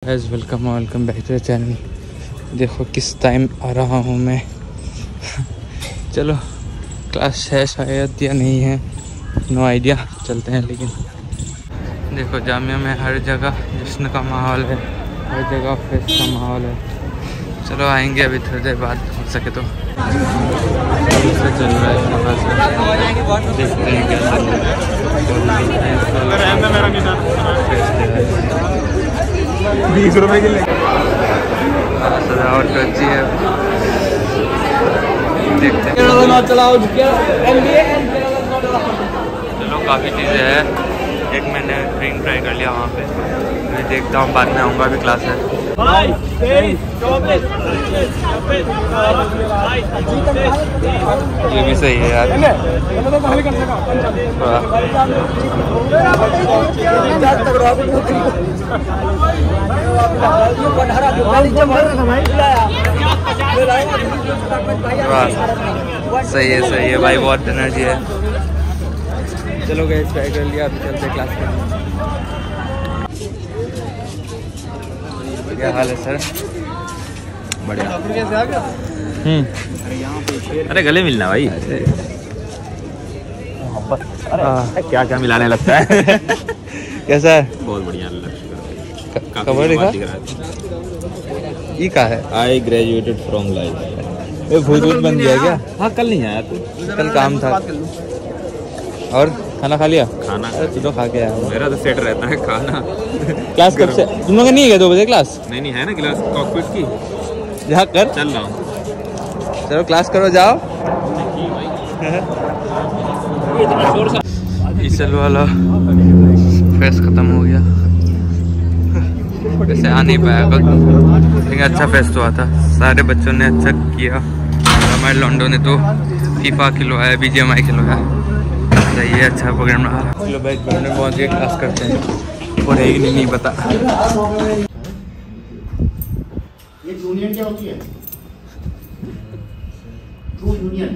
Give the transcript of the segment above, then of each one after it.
Guys welcome back to the channel. देखो किस time आ रहा हूँ मैं। चलो क्लास है शायद या नहीं है, नो आइडिया, चलते हैं। लेकिन देखो जामिया में हर जगह जश्न का माहौल है, हर जगह फेस्ट का माहौल है। चलो आएंगे अभी थोड़ी देर बाद हो सके तो। चल रहा है देखते हैं क्या चल रहा है। 20 रुपए के लिए सजावट तो अच्छी है, देखते हैं। चलो काफ़ी चीज़ें हैं। एक मैंने ड्रिंक ट्राई कर लिया वहाँ पे, मैं देखता हूँ, बाद में आऊँगा, अभी क्लास है। ये भी सही है यार। सही है भाई, बहुत एनर्जी है। चलो गए ट्राई कर लिया, अभी चलते क्लास में। क्या हाल है सर? बढ़िया। अरे गले मिलना भाई। अरे क्या क्या मिलाने लगता है। कैसा है? बहुत बढ़िया। खबर दिखा ये का है? I graduated from life. ये भूत बन गया क्या? हाँ कल नहीं आया तू? कल काम था। और खाना खा लिया? खाना तू तो खा के आया। मेरा तो सेट रहता है खाना। क्लास कब से? तुम लोग नहीं है क्या 2 बजे क्लास? नहीं है ना क्लास कॉकपिट की। जा कर चल रहा हूँ। चलो क्लास करो, जाओ। ईसल वाला फेस्ट खत्म हो गया, वैसे आ नहीं पाया कल, लेकिन अच्छा फेस्ट हुआ था। सारे बच्चों ने अच्छा किया। हमारे लॉन्डो ने तो फीफा खिलवाया, BGMI खिलवाया। सही है, अच्छा प्रोग्राम रहा। चलो भाई बैडमिंटन पहुँच के क्लास करते हैं। पढ़ेगी नहीं पता। ये यूनियन क्या होती है? True union.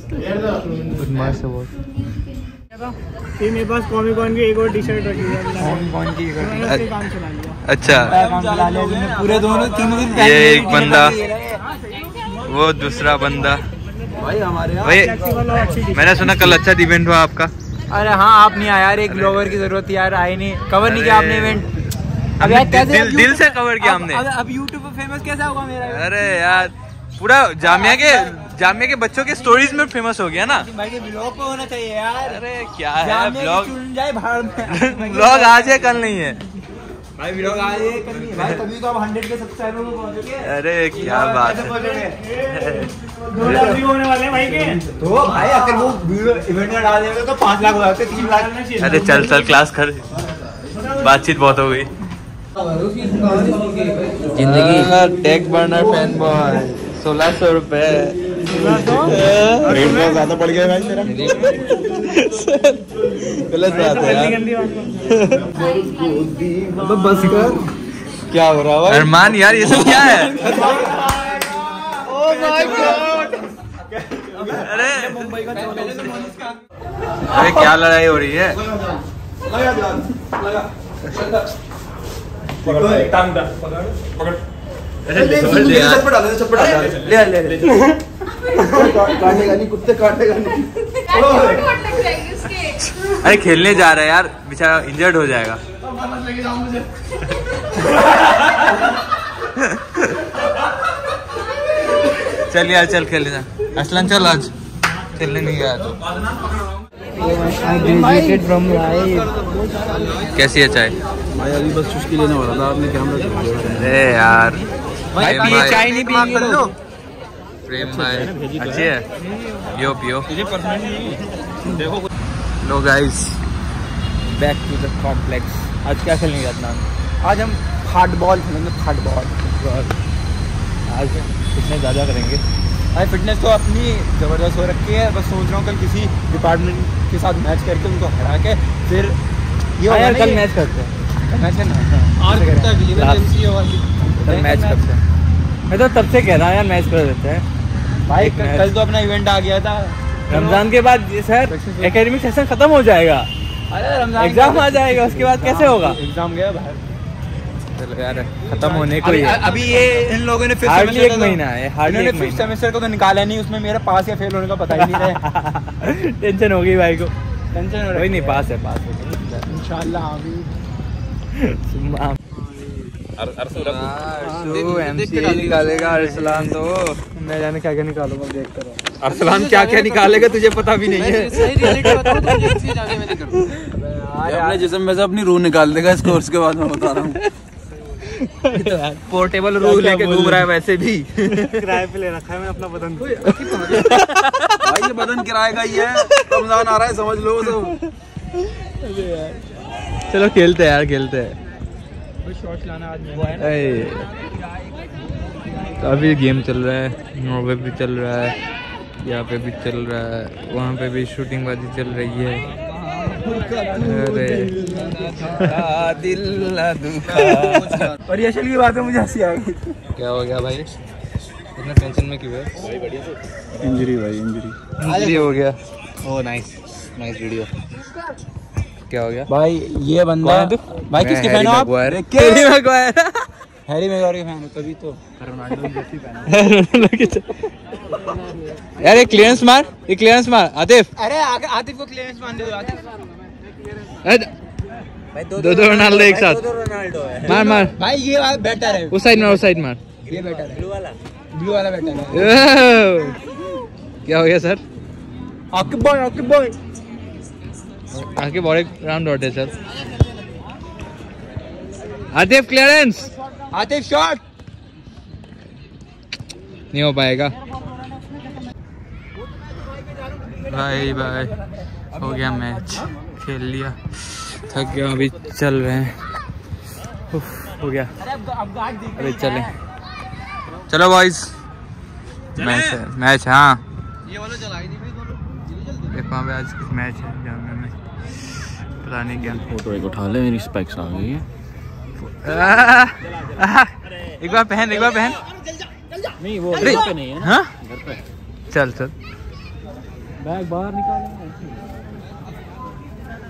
मेरे पास कॉमिक कॉन की एक और टी-शर्ट रखी है। कौन की? काम चला लिया। अच्छा, पूरे दोनों 3 दिन ये एक बंदा, वो दूसरा बंदा। भाई हमारे भाई मैंने सुना कल अच्छा इवेंट हुआ आपका। अरे हाँ, आप नहीं आया यार, एक ब्लॉगर की जरूरत थी यार, आए नहीं, कवर नहीं किया आपने इवेंट। अब यार कैसे दिल से कवर किया हमने। अब YouTube पे फेमस कैसा होगा मेरा? अरे यार पूरा जामिया के बच्चों के स्टोरीज में फेमस हो गया ना भाई के ब्लॉग पे होना चाहिए यार। अरे क्या है ब्लॉग? चुन जाए भाड़ में। ब्लॉग आज है कल नहीं है भाई, ब्लॉग आज है कल नहीं है भाई, तभी तो आप 100 के सब्सक्राइबर में पहुंचोगे। अरे क्या बात है। 2 लाख व्यू होने वाले हैं भाई के। तो भाई अगर वो वीडियो इवेंट में डाल देंगे तो 5 लाख हो जाते, 3 लाख। अरे चल क्लास कर, बातचीत बहुत हो गई। जिंदगी टेक बर्नर फैन बॉय 1600 रुपए। रेट बहुत ज्यादा पड़ गया भाई मेरा। गलत बात है यार। बस कर, क्या हो रहा है अरमान यार, ये सब क्या है? अरे क्या लड़ाई हो रही है? काटेगा नहीं, कुत्ते काटेगा नहीं। अरे खेलने जा रहा है यार, बेचारा इंजर्ड हो जाएगा। चल यार चल खेलने जा। असलन चल, आज खेलने नहीं गया तो। कैसी है चाय? भाई अभी बस चुस्की लेने वाला था, आपने कैमरा चला दिया। अरे यार चाय नहीं पी लो। प्रेम भाई अच्छी है, पियो। लो guys, back to the complex. आज क्या खेलने का प्लान? आज हम हार्डबॉल खेलेंगे, हार्डबॉल। आज कितने ज़्यादा करेंगे भाई, फिटनेस तो अपनी ज़बरदस्त हो रखी है। बस सोच रहा हूँ कल किसी डिपार्टमेंट के साथ मैच करके उनको हरा के फिर ये यार कल मैच करते हैं। मैच करना मैच करते हैं। मैं तो तब से कह रहा हूँ यार मैच कर देते हैं भाई। कल तो अपना इवेंट आ गया था, रमजान के बाद सर एकेडमिक सेशन खत्म हो जाएगा, अरे रमजान एग्जाम आ जाएगा, उसके बाद कैसे होगा? एग्जाम गया बाहर। चलो यार खत्म होने को ही है। अभी ये इन लोगों ने फिर हार्डली एक महीना है, हार्डली एक महीना। सेमेस्टर को तो निकाला नहीं, उसमें मेरे पास या फेल होने का पता ही नहीं रहा। टेंशन हो गई भाई को। टेंशन हो कोई नहीं, पास है, पास है इंशाल्लाह। एमसीए निकालेगा अरसलान, तो मैं जाने क्या क्या निकालूंगा, देखता रहो। अरसलान क्या क्या निकालेगा तुझे पता भी नहीं है। अपने जिस्म में से अपनी रूह निकाल देगा इस कोर्स के बाद, मैं बता रहा हूँ। पोर्टेबल रूह लेके घूम रहा है वैसे भी। किराए पे ले रखा है मैंने अपना बदन। भाई ये बदन किराए का ही है, रमजान आ रहा है समझ लो सब। चलो खेलते हैं यार, खेलते हैं। शॉट्स लाना आज अभी गेम चल रहा है, वहाँ पे भी चल रहा है, यहाँ पे भी चल रहा है, वहाँ पे भी शूटिंग बाजी चल रही है। अरे दिल ना दुखा। और ये की बात है, मुझे हंसी आ गई। क्या हो गया भाई, इतना टेंशन में क्यों है? इंजरी भाई, इंजरी हो गया। Oh nice, nice video. क्या हो गया भाई ये बंदा कौन है तू? भाई किसके फैन हो आप? Harry Maguire. हैरी मैगवायर के फैन हो तभी तो। रोनाल्डो जैसी फैन यार ये क्लियरेंस मार, ये क्लियरेंस मार आतिफ। अरे आतिफ को क्लियरेंस मान दे दो। आतिफ भाई दो रोनाल्डो एक साथ। मार मार भाई ये वाला बेटर है, उस साइड मार, उस साइड मार। ये बेटर है, ब्लू वाला बेटर है। क्या हो गया सर? आपके बॉय आगे बॉल एक राउंड आउट है sir. Atif clearance, Atif shot नहीं हो पाएगा। बाय बाय, हो गया मैच, खेल लिया, थक गया, अभी चल रहे हैं। हो गया, अभी चलें। चलो बॉयज, मैच है, मैच है। हाँ देखो वहाँ पे आज मैच है जामे में, पता नहीं क्या। फोटो एक उठा ले, मेरी स्पेक्स आ गई है। एक बार पहन, एक बार पहन। नहीं वो घर पे नहीं है ना। हाँ घर पे चल चल। बैग बाहर निकाल।